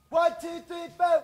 1, 2, 3, 4.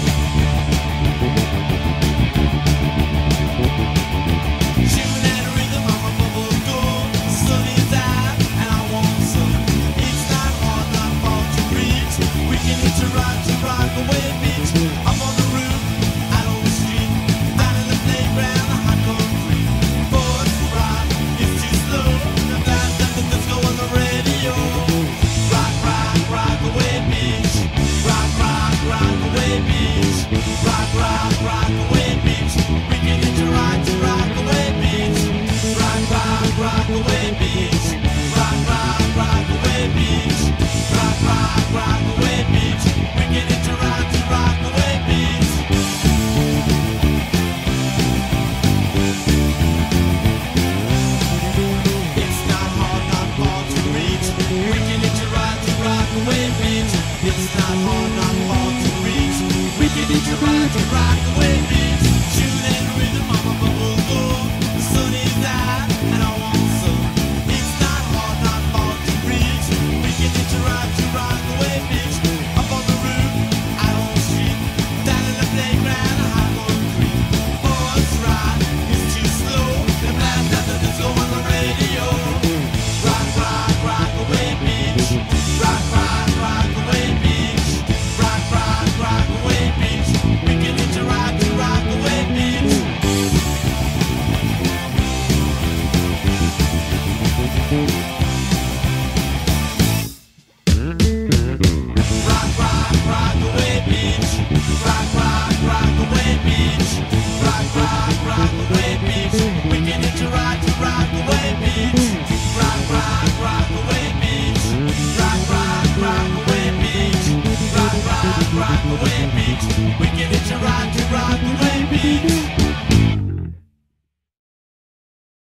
Shooting at a rhythm on my bubble door. The sun is out and I want some. It's not hard, not far to reach. We can hit a rock away beach. Up on the roof, out on the street. Down in the playground, the hot concrete. Boys rock, it's too slow. The blast and the disco on the radio. Rock away beach. Rock away beach. Rock away beach. We can hit a rock away beach. Rock away beach. Rock away beach. Rock away beach. We can hit a rock away beach. It's not hard, not far to reach. We can hit a rock away beach. It's not hard, not far to reach. We can hit a rock away beach. Shooting rhythm on my bubble door. The sun is out and I want some. It's not hard, not far to reach. We can hit a rock away beach. Up on the roof, out on the street. Down in the playground, a hot concrete. Boys rock, it's too slow. The blast out the disco on the radio. Rock away beach. Rock away beach. Rock away beach. We can hit a rock away beach. Rock away beach. Rock away beach. Rock away beach. We can hit a rock away beach. Rock away beach. Rock away beach. Rock away beach. We can hit a rock away beach.